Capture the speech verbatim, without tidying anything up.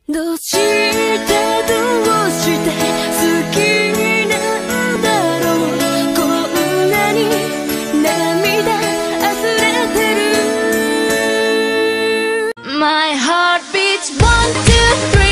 どうしてどうして好きなんだろう、こんなに涙溢れてる。 My heart beats one two three